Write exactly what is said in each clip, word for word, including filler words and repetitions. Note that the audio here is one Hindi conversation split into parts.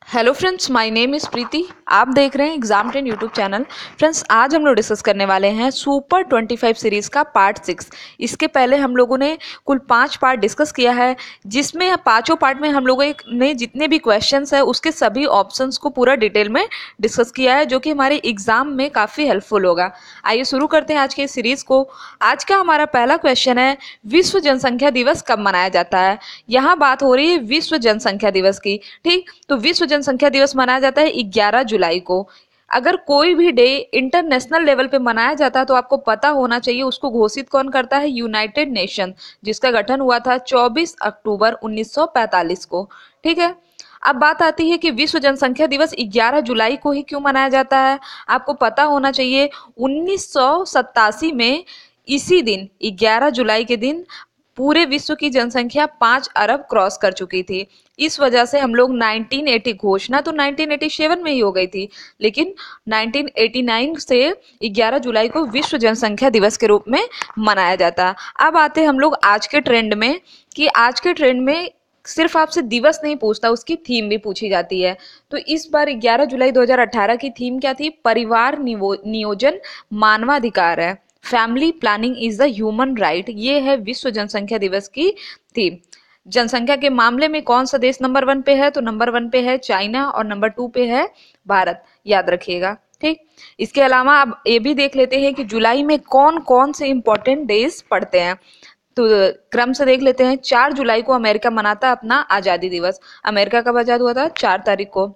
Hello friends, my name is Preeti. आप देख रहे हैं exam ten YouTube channel. Friends, आज हम लोग डिस्कस करने वाले हैं सुपर ट्वेंटी फाइव सीरीज़ का पार्ट सिक्स। इसके पहले हम लोगों ने कुल पांच पार्ट डिस्कस किया है, जिसमें पांचों पार्ट में हम लोगों ने जितने भी क्वेश्चंस है उसके सभी ऑप्शंस को पूरा डिटेल में डिस्कस किया है, जो कि हमारे एग्जाम में काफ़ी हेल्पफुल होगा। आइए शुरू करते हैं आज के सीरीज़ को। आज का हमारा पहला क्वेश्चन है, विश्व जनसंख्या दिवस कब मनाया जाता है। यहाँ बात हो रही है विश्व जनसंख्या दिवस की। ठीक, तो विश्व जनसंख्या दिवस मनाया जाता है ग्यारह जुलाई को। अगर कोई भी डे इंटरनेशनल लेवल पे मनाया जाता है तो आपको पता होना चाहिए उसको घोषित कौन करता है, यूनाइटेड नेशन, जिसका गठन हुआ था चौबीस अक्टूबर उन्नीस सौ पैंतालीस को। ठीक है, अब बात आती है कि विश्व जनसंख्या दिवस ग्यारह जुलाई को ही क्यों मनाया जाता है। आपको पता होना चाहिए उन्नीस सौ सत्तासी में इसी दिन ग्यारह जुलाई के दिन पूरे विश्व की जनसंख्या पाँच अरब क्रॉस कर चुकी थी। इस वजह से हम लोग नाइनटीन एटी, घोषणा तो नाइनटीन एटी सेवन में ही हो गई थी, लेकिन नाइनटीन एटी नाइन से ग्यारह जुलाई को विश्व जनसंख्या दिवस के रूप में मनाया जाता है। अब आते हम लोग आज के ट्रेंड में, कि आज के ट्रेंड में सिर्फ आपसे दिवस नहीं पूछता, उसकी थीम भी पूछी जाती है। तो इस बार ग्यारह जुलाई दो हज़ार अठारह की थीम क्या थी? परिवार नियोजन मानवाधिकार है, family planning is the human right. ये है विश्व जनसंख्या दिवस की थीम। जनसंख्या के मामले में कौन सा देश नंबर वन पे है? तो नंबर वन पे है चाइना और नंबर टू पे है भारत, याद रखिएगा। ठीक, इसके अलावा अब ये भी देख लेते हैं कि जुलाई में कौन कौन से इंपॉर्टेंट डेज पड़ते हैं। तो क्रम से देख लेते हैं। चार जुलाई को अमेरिका मनाता है अपना आजादी दिवस। अमेरिका कब आजाद हुआ था? चार तारीख को।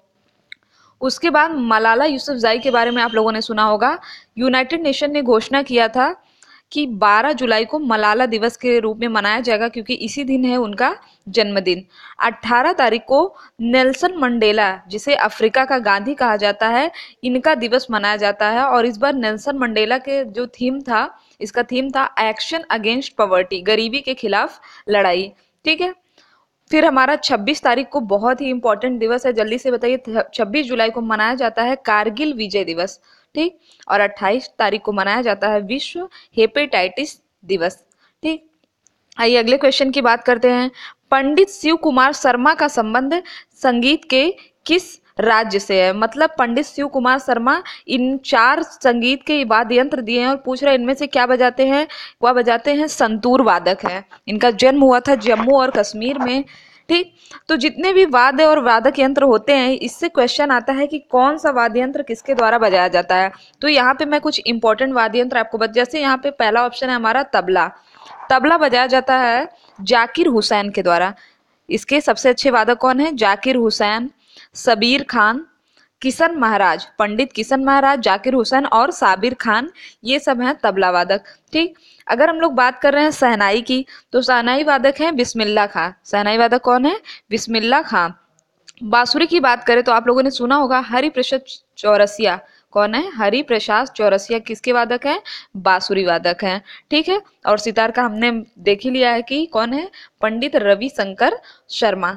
उसके बाद मलाला यूसुफजई के बारे में आप लोगों ने सुना होगा। यूनाइटेड नेशन ने घोषणा किया था कि बारह जुलाई को मलाला दिवस के रूप में मनाया जाएगा, क्योंकि इसी दिन है उनका जन्मदिन। अठारह तारीख को नेल्सन मंडेला, जिसे अफ्रीका का गांधी कहा जाता है, इनका दिवस मनाया जाता है। और इस बार नेल्सन मंडेला के जो थीम था, इसका थीम था एक्शन अगेंस्ट पॉवर्टी, गरीबी के खिलाफ लड़ाई। ठीक है, फिर हमारा छब्बीस तारीख को बहुत ही इंपॉर्टेंट दिवस है, जल्दी से बताइए। छब्बीस जुलाई को मनाया जाता है कारगिल विजय दिवस। ठीक, और अट्ठाईस तारीख को मनाया जाता है विश्व हेपेटाइटिस दिवस। ठीक, आइए अगले क्वेश्चन की बात करते हैं। पंडित शिव कुमार शर्मा का संबंध संगीत के किस राज्य से है? मतलब पंडित शिव कुमार शर्मा इन चार संगीत के वाद्य यंत्र दिए हैं और पूछ रहे हैं इनमें से क्या बजाते हैं? वह बजाते हैं संतूर वादक है। इनका जन्म हुआ था जम्मू और कश्मीर में। ठीक, तो जितने भी वाद्य और वादक यंत्र होते हैं, इससे क्वेश्चन आता है कि कौन सा वाद्य यंत्र किसके द्वारा बजाया जाता है। तो यहाँ पे मैं कुछ इंपॉर्टेंट वाद्य यंत्र आपको बता, जैसे यहाँ पे पहला ऑप्शन है हमारा तबला। तबला बजाया जाता है जाकिर हुसैन के द्वारा। इसके सबसे अच्छे वादक कौन है? जाकिर हुसैन, सबीर खान, किशन महाराज, पंडित किशन महाराज, जाकिर हुसैन और साबिर खान, ये सब हैं तबला वादक। ठीक, अगर हम लोग बात कर रहे हैं शहनाई की, तो शहनाई वादक हैं बिस्मिल्लाह खां। शहनाई वादक कौन है? बिस्मिल्लाह खां। बांसुरी की बात करें तो आप लोगों ने सुना होगा हरिप्रसाद चौरसिया। कौन है? हरिप्रसाद चौरसिया किसके वादक हैं? बांसुरी वादक हैं। ठीक है, और सितार का हमने देख ही लिया है कि कौन है? पंडित रविशंकर शर्मा।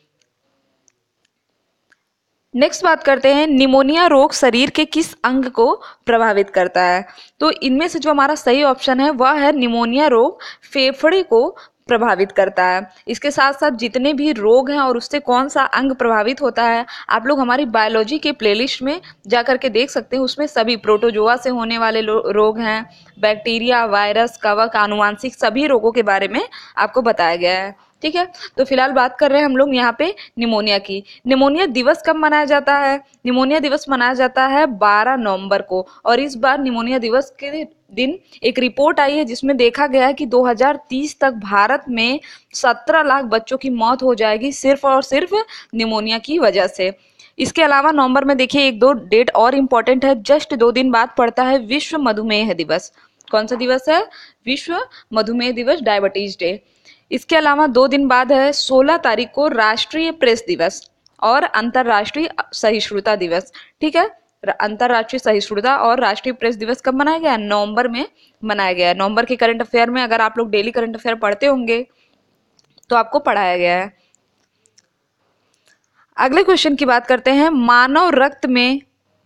नेक्स्ट बात करते हैं, निमोनिया रोग शरीर के किस अंग को प्रभावित करता है? तो इनमें से जो हमारा सही ऑप्शन है वह है निमोनिया रोग फेफड़े को प्रभावित करता है। इसके साथ साथ जितने भी रोग हैं और उससे कौन सा अंग प्रभावित होता है, आप लोग हमारी बायोलॉजी के प्लेलिस्ट में जा करके देख सकते हैं। उसमें सभी प्रोटोजोआ से होने वाले रोग हैं, बैक्टीरिया, वायरस, कवक, आनुवांशिक सभी रोगों के बारे में आपको बताया गया है। ठीक है, तो फिलहाल बात कर रहे हैं हम लोग यहाँ पे निमोनिया की। निमोनिया दिवस कब मनाया जाता है? निमोनिया दिवस मनाया जाता है बारह नवंबर को। और इस बार निमोनिया दिवस के दिन एक रिपोर्ट आई है जिसमें देखा गया है कि दो हज़ार तीस तक भारत में सत्रह लाख बच्चों की मौत हो जाएगी सिर्फ और सिर्फ निमोनिया की वजह से। इसके अलावा नवंबर में देखिए एक दो डेट और इम्पोर्टेंट है, जस्ट दो दिन बाद पड़ता है विश्व मधुमेह दिवस। कौन सा दिवस है? विश्व मधुमेह दिवस, डायबिटीज डे। इसके अलावा दो दिन बाद है सोलह तारीख को राष्ट्रीय प्रेस दिवस और अंतरराष्ट्रीय सहिष्णुता दिवस। ठीक है, अंतरराष्ट्रीय सहिष्णुता और राष्ट्रीय प्रेस दिवस कब मनाया गया? नवंबर में मनाया गया है। नवंबर के करंट अफेयर में अगर आप लोग डेली करंट अफेयर पढ़ते होंगे तो आपको पढ़ाया गया है। अगले क्वेश्चन की बात करते हैं, मानव रक्त में,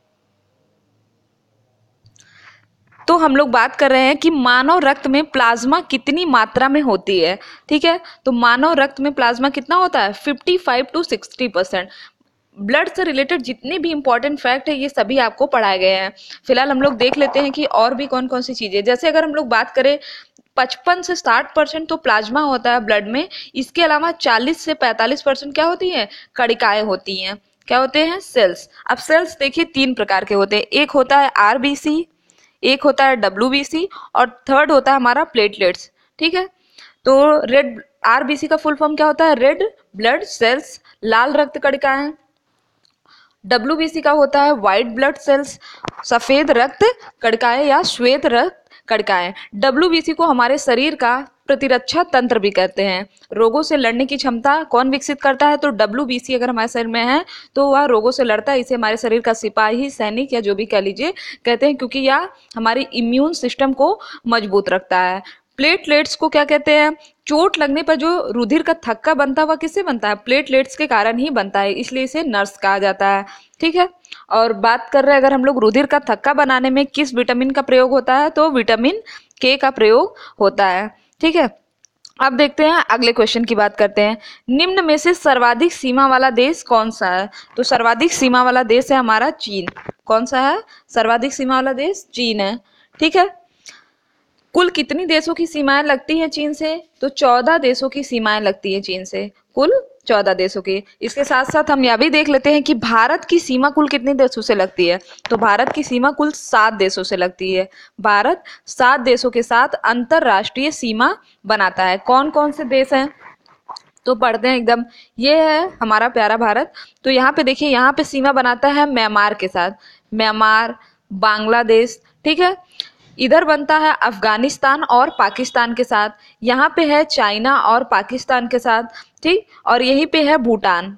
तो हम लोग बात कर रहे हैं कि मानव रक्त में प्लाज्मा कितनी मात्रा में होती है। ठीक है, तो मानव रक्त में प्लाज्मा कितना होता है? पचपन टू साठ परसेंट। ब्लड से रिलेटेड जितने भी इंपॉर्टेंट फैक्ट है ये सभी आपको पढ़ाए गए हैं। फिलहाल हम लोग देख लेते हैं कि और भी कौन कौन सी चीजें, जैसे अगर हम लोग बात करें पचपन से साठ परसेंट तो प्लाज्मा होता है ब्लड में, इसके अलावा चालीस से पैंतालीस परसेंट क्या होती है, कणिकाएं होती हैं। क्या होते हैं, सेल्स। अब सेल्स देखिए तीन प्रकार के होते हैं, एक होता है आरबीसी, एक होता है डब्ल्यूबीसी और थर्ड होता है हमारा प्लेटलेट्स। ठीक है, तो रेड आरबीसी का फुल फॉर्म क्या होता है, रेड ब्लड सेल्स, लाल रक्त कणिकाएं। डब्ल्यूबीसी का होता है व्हाइट ब्लड सेल्स, सफेद रक्त कणिकाएं या श्वेत रक्त कणिकाएं। डब्ल्यूबीसी को हमारे शरीर का प्रतिरक्षा तंत्र भी कहते हैं। रोगों से लड़ने की क्षमता कौन विकसित करता है, तो डब्ल्यूबीसी अगर हमारे शरीर में है तो वह रोगों से लड़ता है। इसे हमारे शरीर का सिपाही, सैनिक या जो भी कह लीजिए कहते हैं, क्योंकि यह हमारी इम्यून सिस्टम को मजबूत रखता है। प्लेटलेट्स को क्या कहते हैं, चोट लगने पर जो रुधिर का थक्का बनता है वह किससे बनता है, प्लेटलेट्स के कारण ही बनता है, इसलिए इसे नर्स कहा जाता है। ठीक है, और बात कर रहे हैं अगर हम लोग रुधिर का थक्का बनाने में किस विटामिन का प्रयोग होता है, तो विटामिन के का प्रयोग होता है। ठीक है, अब देखते हैं अगले क्वेश्चन की बात करते हैं। निम्न में से सर्वाधिक सीमा वाला देश कौन सा है, तो सर्वाधिक सीमा वाला देश है हमारा चीन। कौन सा है, सर्वाधिक सीमा वाला देश चीन है। ठीक है, कुल कितनी देशों की सीमाएं लगती हैं चीन से, तो चौदह देशों की सीमाएं लगती हैं चीन से, कुल चौदह देशों की। इसके साथ साथ हम यह भी देख लेते हैं कि भारत की सीमा कुल कितने देशों से लगती है, तो भारत की सीमा कुल सात देशों से लगती है। भारत सात देशों के साथ अंतरराष्ट्रीय सीमा बनाता है। कौन कौन से देश हैं, तो पढ़ते हैं एकदम। ये है हमारा प्यारा भारत। तो यहाँ पे देखिए, यहाँ पे सीमा बनाता है म्यांमार के साथ, म्यांमार, बांग्लादेश। ठीक है, इधर बनता है अफगानिस्तान और पाकिस्तान के साथ, यहाँ पे है चाइना और पाकिस्तान के साथ। ठीक, और यहीं पे है भूटान,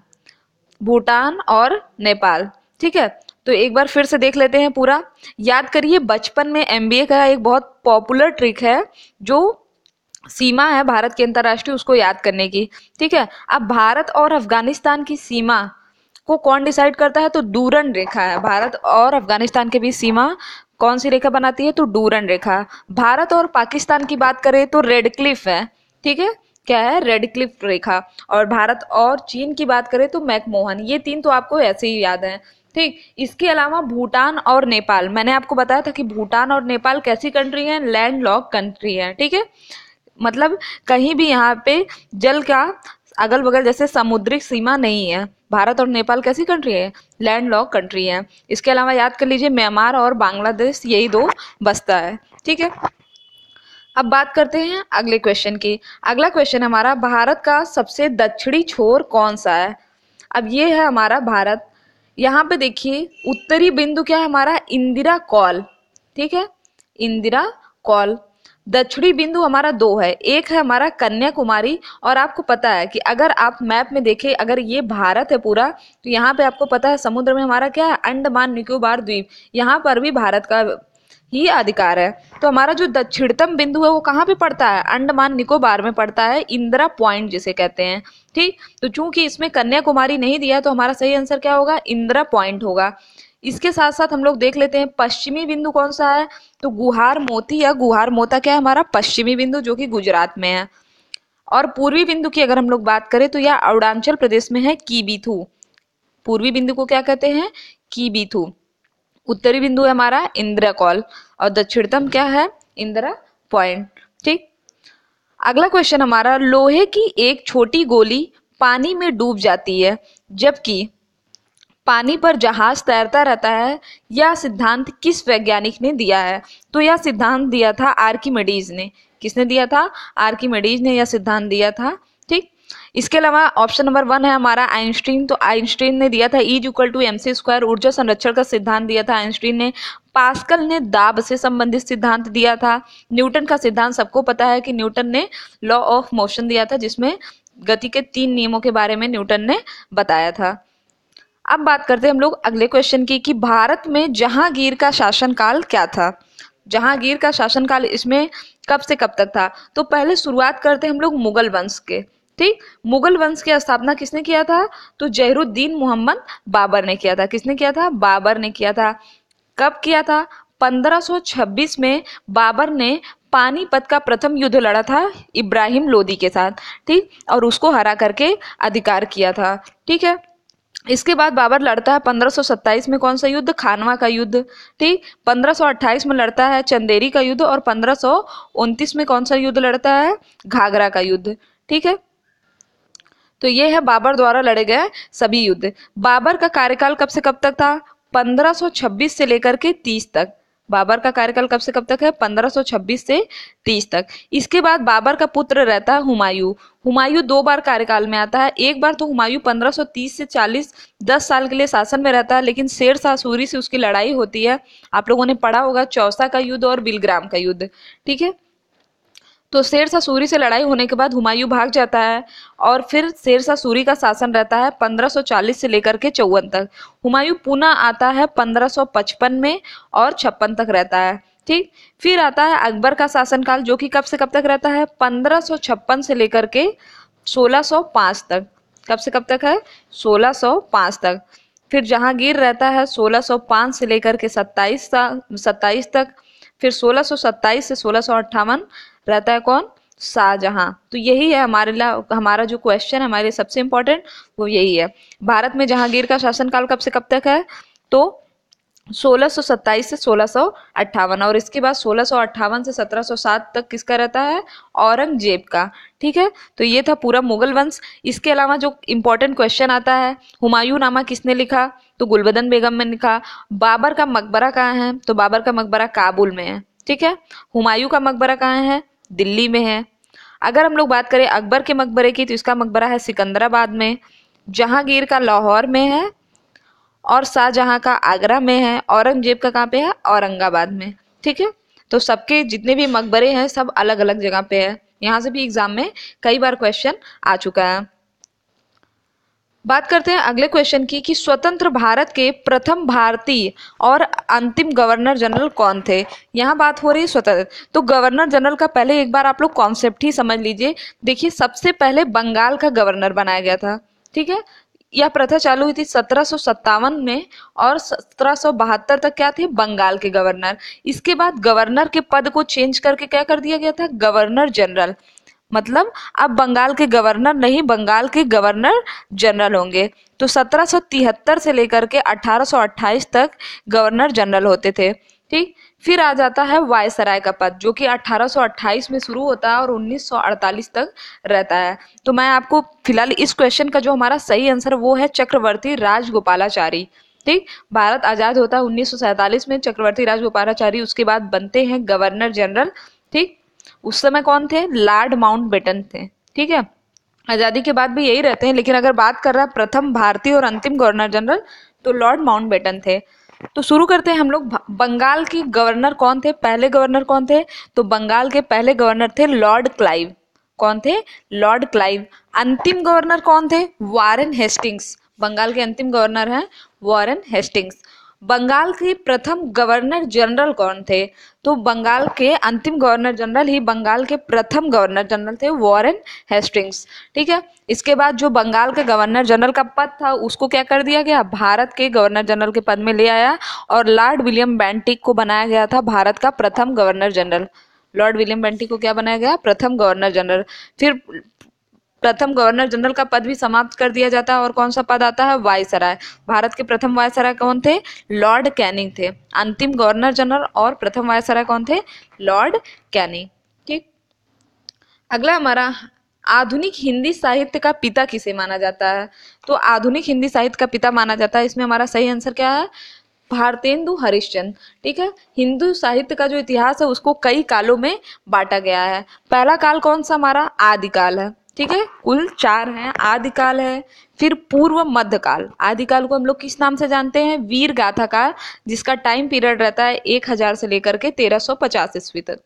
भूटान और नेपाल। ठीक है, तो एक बार फिर से देख लेते हैं पूरा। याद करिए, बचपन में एमबीए का एक बहुत पॉपुलर ट्रिक है, जो सीमा है भारत की अंतर्राष्ट्रीय उसको याद करने की। ठीक है, अब भारत और अफगानिस्तान की सीमा को कौन डिसाइड करता है, तो डूरन रेखा है। भारत और अफगानिस्तान के बीच सीमा कौन सी रेखा बनाती है, तो डूरन रेखा। भारत और पाकिस्तान की बात करें तो रेड क्लिफ है। ठीक है, क्या है, रेड क्लिफ रेखा। और भारत और चीन की बात करें तो मैकमोहन। ये तीन तो आपको ऐसे ही याद है। ठीक, इसके अलावा भूटान और नेपाल, मैंने आपको बताया था कि भूटान और नेपाल कैसी कंट्री है, लैंड लॉक कंट्री है। ठीक है, मतलब कहीं भी यहाँ पे जल का अगल बगल जैसे समुद्री सीमा नहीं है। भारत और नेपाल कैसी कंट्री है, लैंड लॉक कंट्री है। इसके अलावा याद कर लीजिए म्यांमार और बांग्लादेश, यही दो बसता है। ठीक है, अब बात करते हैं अगले क्वेश्चन की। अगला क्वेश्चन हमारा, भारत का सबसे दक्षिणी छोर कौन सा है। अब ये है हमारा भारत। यहाँ पे देखिए उत्तरी बिंदु क्या है हमारा, इंदिरा कौल। ठीक है, इंदिरा कौल। दक्षिणी बिंदु हमारा दो है, एक है हमारा कन्याकुमारी, और आपको पता है कि अगर आप मैप में देखें, अगर ये भारत है पूरा, तो यहाँ पे आपको पता है समुद्र में हमारा क्या है, अंडमान निकोबार द्वीप, यहाँ पर भी भारत का ही अधिकार है। तो हमारा जो दक्षिणतम बिंदु है वो कहाँ पे पड़ता है, अंडमान निकोबार में पड़ता है, इंदिरा पॉइंट जिसे कहते हैं। ठीक, तो चूंकि इसमें कन्याकुमारी नहीं दिया तो हमारा सही आंसर क्या होगा, इंदिरा पॉइंट होगा। इसके साथ साथ हम लोग देख लेते हैं पश्चिमी बिंदु कौन सा है, तो गुहार मोती या गुहार मोता क्या है हमारा पश्चिमी बिंदु, जो कि गुजरात में है। और पूर्वी बिंदु की अगर हम लोग बात करें तो यह अरुणाचल प्रदेश में है, कीबीथू। पूर्वी बिंदु को क्या कहते हैं, कीबीथू। उत्तरी बिंदु है हमारा इंदिरा कौल, और दक्षिणतम क्या है, इंदिरा पॉइंट। ठीक, अगला क्वेश्चन हमारा, लोहे की एक छोटी गोली पानी में डूब जाती है जबकि पानी पर जहाज तैरता रहता है, यह सिद्धांत किस वैज्ञानिक ने दिया है, तो यह सिद्धांत दिया था आर्किमिडीज ने। किसने दिया था, आर्किमिडीज ने यह सिद्धांत दिया था। ठीक, इसके अलावा ऑप्शन नंबर वन है हमारा आइंस्टीन। तो आइंस्टीन ने दिया था E equal to M C square, ऊर्जा संरक्षण का सिद्धांत दिया था आइंस्टीन ने। पास्कल ने दाब से संबंधित सिद्धांत दिया था। न्यूटन का सिद्धांत सबको पता है कि न्यूटन ने लॉ ऑफ मोशन दिया था, जिसमें गति के तीन नियमों के बारे में न्यूटन ने बताया था। अब बात करते हैं हम लोग अगले क्वेश्चन की कि भारत में जहांगीर का शासनकाल क्या था। जहांगीर का शासनकाल इसमें कब से कब तक था, तो पहले शुरुआत करते हैं हम लोग मुगल वंश के। ठीक, मुगल वंश की स्थापना किसने किया था, तो जहीरुद्दीन मोहम्मद बाबर ने किया था। किसने किया था, बाबर ने किया था। कब किया था, पंद्रह सौ छब्बीस में बाबर ने पानीपत का प्रथम युद्ध लड़ा था इब्राहिम लोदी के साथ। ठीक, और उसको हरा करके अधिकार किया था। ठीक है, इसके बाद बाबर लड़ता है पंद्रह सौ सत्ताईस में कौन सा युद्ध, खानवा का युद्ध। ठीक, पंद्रह सौ अट्ठाईस में लड़ता है चंदेरी का युद्ध, और पंद्रह सौ उनतीस में कौन सा युद्ध लड़ता है, घाघरा का युद्ध। ठीक है, तो ये है बाबर द्वारा लड़े गए सभी युद्ध। बाबर का कार्यकाल कब से कब तक था, पंद्रह सौ छब्बीस से लेकर के तीस तक। बाबर का कार्यकाल कब से कब तक है, पंद्रह सौ छब्बीस से तीस तक। इसके बाद बाबर का पुत्र रहता है हुमायूं। हुमायूं दो बार कार्यकाल में आता है। एक बार तो हुमायूं पंद्रह सौ तीस से चालीस दस साल के लिए शासन में रहता है, लेकिन शेर शाह सूरी से उसकी लड़ाई होती है। आप लोगों ने पढ़ा होगा चौसा का युद्ध और बिलग्राम का युद्ध। ठीक है, तो शेर शाह सूरी से लड़ाई होने के बाद हुमायूं भाग जाता है, और फिर शेर शाह सूरी का शासन रहता है पंद्रह सौ चालीस से लेकर के चौवन तक। हुमायूं पुनः आता है पंद्रह सौ पचपन में और छप्पन तक रहता है। ठीक, फिर आता है अकबर का शासनकाल, जो कि कब से कब तक रहता है, पंद्रह सौ छप्पन से लेकर के सोलह सौ पाँच तक। कब से कब तक है, सोलह सौ पाँच तक। फिर जहांगीर रहता है सोलह सौ पाँच से लेकर के सत्ताईस सत्ताईस तक। फिर सोलह सौ सत्ताईस से सोलह सौ अट्ठावन रहता है कौन, शाहजहां। तो यही है हमारे लिए, हमारा जो क्वेश्चन है हमारे लिए सबसे इंपॉर्टेंट वो यही है। भारत में जहांगीर का शासनकाल कब से कब तक है, तो सोलह सौ सत्ताईस से सोलह सौ अट्ठावन, और इसके बाद सोलह सौ अट्ठावन से सत्रह सौ सात तक किसका रहता है, औरंगजेब का। ठीक है, तो ये था पूरा मुगल वंश। इसके अलावा जो इंपॉर्टेंट क्वेश्चन आता है, हुमायूं नामा किसने लिखा, तो गुलबदन बेगम ने लिखा। बाबर का मकबरा कहाँ है, तो बाबर का मकबरा काबुल में है। ठीक है, हुमायूं का मकबरा कहाँ है, दिल्ली में है। अगर हम लोग बात करें अकबर के मकबरे की, तो इसका मकबरा है सिकंदराबाद में। जहांगीर का लाहौर में है, और शाहजहां का आगरा में है। औरंगजेब का कहाँ पे है, औरंगाबाद में। ठीक है, तो सबके जितने भी मकबरे हैं सब अलग अलग जगह पे है। यहाँ से भी एग्जाम में कई बार क्वेश्चन आ चुका है। बात करते हैं अगले क्वेश्चन की कि स्वतंत्र भारत के प्रथम भारतीय और अंतिम गवर्नर जनरल कौन थे। यहाँ बात हो रही है स्वतंत्र, तो गवर्नर जनरल का पहले एक बार आप लोग कॉन्सेप्ट ही समझ लीजिए। देखिए, सबसे पहले बंगाल का गवर्नर बनाया गया था। ठीक है, यह प्रथा चालू हुई थी सत्रह सौ सत्तावन में, और सत्रह सौ बहत्तर तक क्या थे, बंगाल के गवर्नर। इसके बाद गवर्नर के पद को चेंज करके क्या कर दिया गया था, गवर्नर जनरल। मतलब अब बंगाल के गवर्नर नहीं, बंगाल के गवर्नर जनरल होंगे। तो सत्रह सौ तिहत्तर से लेकर के अठारह सौ अट्ठाईस तक गवर्नर जनरल होते थे। ठीक, फिर आ जाता है वायसराय का पद, जो कि अठारह सौ अट्ठाईस में शुरू होता है और उन्नीस सौ अड़तालीस तक रहता है। तो मैं आपको फिलहाल इस क्वेश्चन का जो हमारा सही आंसर वो है चक्रवर्ती राजगोपालाचारी। ठीक, भारत आजाद होता है उन्नीस सौ सैंतालीस में, चक्रवर्ती राजगोपालाचारी उसके बाद बनते हैं गवर्नर जनरल। ठीक, उस समय कौन थे, लॉर्ड माउंटबेटन थे। ठीक है, आजादी के बाद भी यही रहते हैं, लेकिन अगर बात कर रहा है प्रथम भारतीय और अंतिम गवर्नर जनरल, तो लॉर्ड माउंटबेटन थे। तो शुरू करते हैं हम लोग। बंगाल के गवर्नर कौन थे, पहले गवर्नर कौन थे, तो बंगाल के पहले गवर्नर थे लॉर्ड क्लाइव। कौन थे, लॉर्ड क्लाइव। अंतिम गवर्नर कौन थे, वॉरेन हेस्टिंग्स। बंगाल के अंतिम गवर्नर हैं वॉरेन हेस्टिंग्स। बंगाल के प्रथम गवर्नर जनरल कौन थे, तो बंगाल के अंतिम गवर्नर जनरल ही बंगाल के प्रथम गवर्नर जनरल थे, वॉरेन हेस्टिंग्स। ठीक है, इसके बाद जो बंगाल के गवर्नर जनरल का पद था उसको क्या कर दिया गया, भारत के गवर्नर जनरल के पद में ले आया, और लॉर्ड विलियम बेंटिक को बनाया गया था भारत का प्रथम governor general. Lord William Bentinck को क्या बनाया गया, प्रथम गवर्नर जनरल। फिर प्रथम गवर्नर जनरल का पद भी समाप्त कर दिया जाता है, और कौन सा पद आता है, वायसराय। भारत के प्रथम वायसराय कौन थे, लॉर्ड कैनिंग थे। अंतिम गवर्नर जनरल और प्रथम वायसराय कौन थे, लॉर्ड कैनिंग। ठीक, अगला हमारा आधुनिक हिंदी साहित्य का पिता किसे माना जाता है, तो आधुनिक हिंदी साहित्य का पिता माना जाता है, इसमें हमारा सही आंसर क्या है, भारतेंदु हरिश्चंद्र। ठीक है, हिंदू साहित्य का जो इतिहास है उसको कई कालों में बांटा गया है। पहला काल कौन सा, हमारा आदिकाल है। ठीक है, कुल चार हैं, आदिकाल है, फिर पूर्व मध्यकाल। आदिकाल को हम लोग किस नाम से जानते हैं, वीर गाथा काल, जिसका टाइम पीरियड रहता है एक हजार से लेकर के तेरह सौ पचास ईस्वी तक।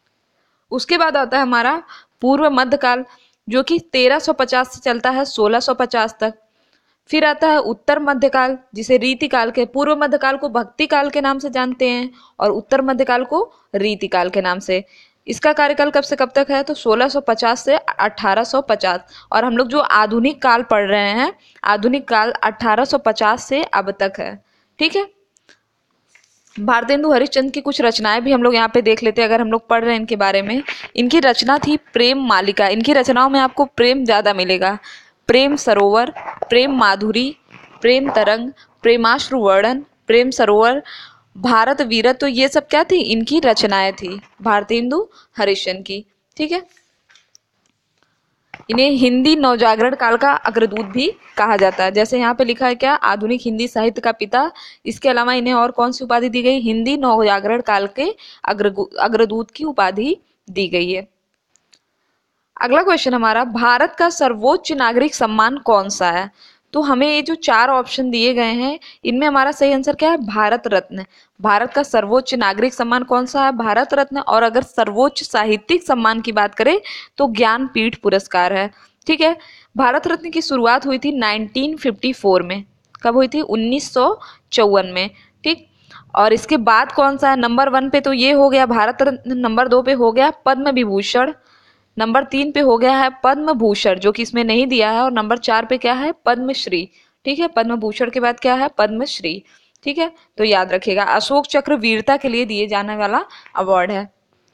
उसके बाद आता है हमारा पूर्व मध्यकाल, जो कि तेरह सौ पचास से चलता है सोलह सौ पचास तक। फिर आता है उत्तर मध्यकाल, जिसे रीतिकाल के, पूर्व मध्यकाल को भक्ति काल के नाम से जानते हैं, और उत्तर मध्यकाल को रीतिकाल के नाम से। इसका कार्यकाल कब से कब तक है, तो सोलह सौ पचास से अठारह सौ पचास। और हम लोग जो आधुनिक काल पढ़ रहे हैं, आधुनिक काल अठारह सौ पचास से अब तक है। ठीक है, भारतेंदु हरिश्चंद्र की कुछ रचनाएं भी हम लोग यहाँ पे देख लेते हैं, अगर हम लोग पढ़ रहे हैं इनके बारे में। इनकी रचना थी प्रेम मालिका। इनकी रचनाओं में आपको प्रेम ज़्यादा मिलेगा। प्रेम सरोवर, प्रेम माधुरी, प्रेम तरंग, प्रेमाश्रु वर्णन, प्रेम सरोवर, भारत वीरत, तो ये सब क्या थी, इनकी रचनाएं थी, भारतेंदु हरिश्चंद्र की। ठीक है, इन्हें हिंदी नवजागरण काल का अग्रदूत भी कहा जाता है। जैसे यहाँ पे लिखा है क्या, आधुनिक हिंदी साहित्य का पिता। इसके अलावा इन्हें और कौन सी उपाधि दी गई, हिंदी नवजागरण काल के अग्रदूत की उपाधि दी गई है। अगला क्वेश्चन हमारा, भारत का सर्वोच्च नागरिक सम्मान कौन सा है। तो हमें ये जो चार ऑप्शन दिए गए हैं, इनमें हमारा सही आंसर क्या है, भारत रत्न। भारत का सर्वोच्च नागरिक सम्मान कौन सा है, भारत रत्न। और अगर सर्वोच्च साहित्यिक सम्मान की बात करें तो ज्ञानपीठ पुरस्कार है। ठीक है, भारत रत्न की शुरुआत हुई थी नाइनटीन फिफ्टी फोर में। कब हुई थी, उन्नीस सौ चौवन में। ठीक, और इसके बाद कौन सा है, नंबर वन पे तो ये हो गया भारत रत्न, नंबर दो पे हो गया पद्म विभूषण, नंबर तीन पे हो गया है पद्म भूषण जो कि इसमें नहीं दिया है, और नंबर चार पे क्या है, पद्मश्री। ठीक है, पद्म भूषण के बाद क्या है, पद्मश्री। ठीक है, तो याद रखिएगा, अशोक चक्र वीरता के लिए दिए जाने वाला अवार्ड है।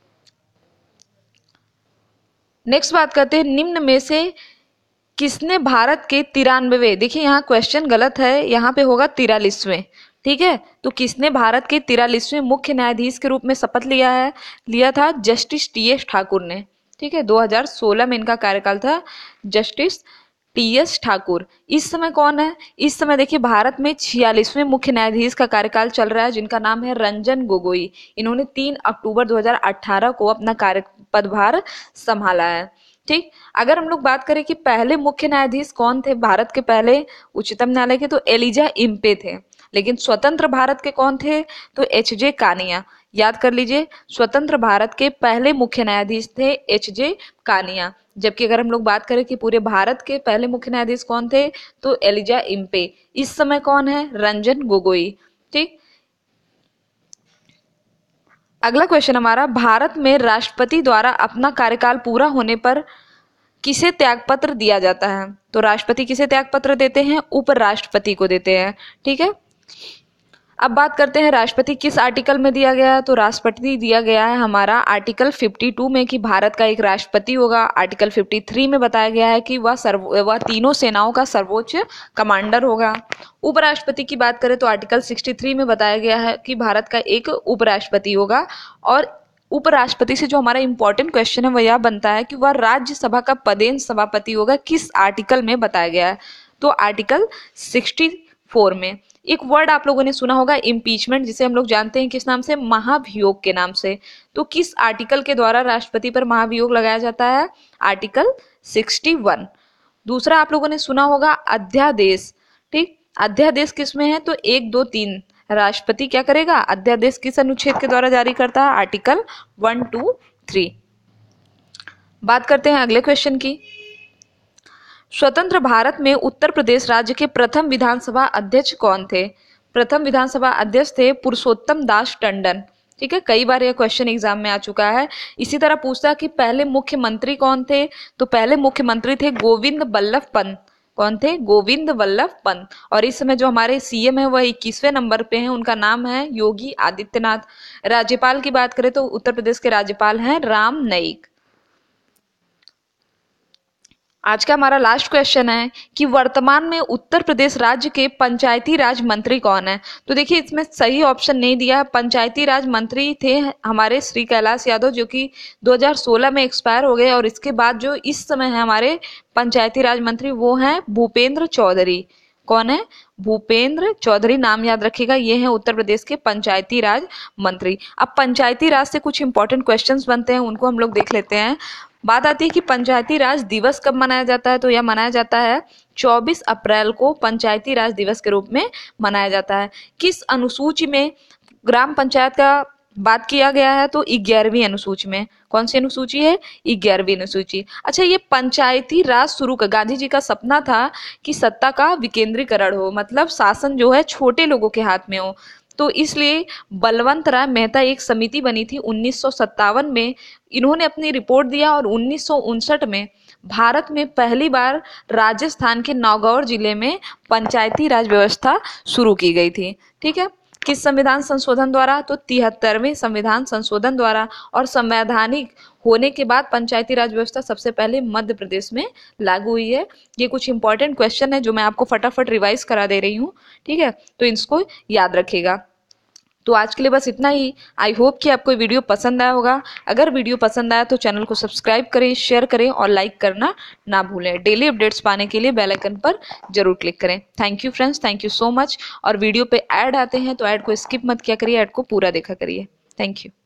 नेक्स्ट बात करते हैं, निम्न में से किसने भारत के तिरानवे, देखिए यहाँ क्वेश्चन गलत है, यहाँ पे होगा तिरालीसवें। ठीक है, तो किसने भारत के तिरालीसवें मुख्य न्यायाधीश के रूप में शपथ लिया है, लिया था, जस्टिस टी एस ठाकुर ने। ठीक है, दो हज़ार सोलह में इनका कार्यकाल था, जस्टिस टी एस ठाकुर। इस समय कौन है, इस समय देखिए भारत में छियालीसवें मुख्य न्यायाधीश का कार्यकाल चल रहा है, जिनका नाम है रंजन गोगोई। इन्होंने तीन अक्टूबर दो हज़ार अठारह को अपना कार्य पदभार संभाला है। ठीक, अगर हम लोग बात करें कि पहले मुख्य न्यायाधीश कौन थे भारत के पहले उच्चतम न्यायालय के, तो एलिजा इम्पे थे। लेकिन स्वतंत्र भारत के कौन थे, तो एच जे कानिया। याद कर लीजिए, स्वतंत्र भारत के पहले मुख्य न्यायाधीश थे एच जे कानिया। जबकि अगर हम लोग बात करें कि पूरे भारत के पहले मुख्य न्यायाधीश कौन थे, तो एलिजा इम्पे। इस समय कौन है, रंजन गोगोई। ठीक, अगला क्वेश्चन हमारा, भारत में राष्ट्रपति द्वारा अपना कार्यकाल पूरा होने पर किसे त्यागपत्र दिया जाता है। तो राष्ट्रपति किसे त्यागपत्र देते हैं, उपराष्ट्रपति को देते हैं। ठीक है, अब बात करते हैं राष्ट्रपति किस आर्टिकल में दिया गया है, तो राष्ट्रपति दिया गया है हमारा आर्टिकल बावन में कि भारत का एक राष्ट्रपति होगा। आर्टिकल तिरेपन में बताया गया है कि वह सर्व वह तीनों सेनाओं का सर्वोच्च कमांडर होगा। उपराष्ट्रपति की बात करें तो आर्टिकल तिरसठ में बताया गया है कि भारत का एक उपराष्ट्रपति होगा। और उपराष्ट्रपति से जो हमारा इंपॉर्टेंट क्वेश्चन है वह यह बनता है कि वह राज्यसभा का पदेन सभापति होगा, किस आर्टिकल में बताया गया है, तो आर्टिकल चौंसठ में। एक वर्ड आप लोगों ने सुना होगा इम्पीचमेंट, जिसे हम लोग जानते हैं किस नाम से, महाभियोग के नाम से। तो किस आर्टिकल के द्वारा राष्ट्रपति पर महाभियोग लगाया जाता है, आर्टिकल इकसठ। दूसरा आप लोगों ने सुना होगा अध्यादेश। ठीक, अध्यादेश किसमें है, तो एक दो तीन। राष्ट्रपति क्या करेगा, अध्यादेश किस अनुच्छेद के द्वारा जारी करता है, आर्टिकल वन टू थ्री। बात करते हैं अगले क्वेश्चन की, स्वतंत्र भारत में उत्तर प्रदेश राज्य के प्रथम विधानसभा अध्यक्ष कौन थे। प्रथम विधानसभा अध्यक्ष थे पुरुषोत्तम दास टंडन। ठीक है, कई बार यह क्वेश्चन एग्जाम में आ चुका है। इसी तरह पूछता कि पहले मुख्यमंत्री कौन थे, तो पहले मुख्यमंत्री थे गोविंद बल्लभ पंत। कौन थे, गोविंद बल्लभ पंत। और इस समय जो हमारे सीएम है वह इक्कीसवें नंबर पे हैं, उनका नाम है योगी आदित्यनाथ। राज्यपाल की बात करें तो उत्तर प्रदेश के राज्यपाल हैं राम नाईक। आज का हमारा लास्ट क्वेश्चन है कि वर्तमान में उत्तर प्रदेश राज्य के पंचायती राज मंत्री कौन है। तो देखिए इसमें सही ऑप्शन नहीं दिया है। पंचायती राज मंत्री थे हमारे श्री कैलाश यादव, जो कि दो हज़ार सोलह में एक्सपायर हो गए। और इसके बाद जो इस समय है हमारे पंचायती राज मंत्री वो हैं भूपेंद्र चौधरी। कौन है, भूपेंद्र चौधरी, नाम याद रखिएगा। ये हैं उत्तर प्रदेश के पंचायती राज मंत्री। अब पंचायती राज से कुछ इंपॉर्टेंट क्वेश्चंस बनते हैं, उनको हम लोग देख लेते हैं। बात आती है कि पंचायती राज दिवस कब मनाया जाता है, तो यह मनाया जाता है चौबीस अप्रैल को पंचायती राज दिवस के रूप में मनाया जाता है। किस अनुसूची में ग्राम पंचायत का बात किया गया है, तो ग्यारहवीं अनुसूची में। कौन सी अनुसूची है, ग्यारहवीं अनुसूची। अच्छा, ये पंचायती राज शुरू कर, गांधी जी का सपना था कि सत्ता का विकेंद्रीकरण हो, मतलब शासन जो है छोटे लोगों के हाथ में हो। तो इसलिए बलवंत राय मेहता एक समिति बनी थी उन्नीस सौ सत्तावन में। इन्होंने अपनी रिपोर्ट दिया और उन्नीस सौ उनसठ में भारत में पहली बार राजस्थान के नागौर जिले में पंचायती राज व्यवस्था शुरू की गई थी। ठीक है, किस संविधान संशोधन द्वारा? तो तिहत्तरवें संविधान संशोधन द्वारा। और संवैधानिक होने के बाद पंचायती राज व्यवस्था सबसे पहले मध्य प्रदेश में लागू हुई है। ये कुछ इंपॉर्टेंट क्वेश्चन है जो मैं आपको फटाफट रिवाइज करा दे रही हूँ, ठीक है, तो इसको याद रखिएगा। तो आज के लिए बस इतना ही। आई होप कि आपको वीडियो पसंद आया होगा। अगर वीडियो पसंद आया तो चैनल को सब्सक्राइब करें, शेयर करें और लाइक करना ना भूलें। डेली अपडेट्स पाने के लिए बेल आइकन पर जरूर क्लिक करें। Thank you friends, thank you so much. और वीडियो पे ऐड आते हैं तो ऐड को स्किप मत किया करिए, ऐड को पूरा देखा करिए। Thank you.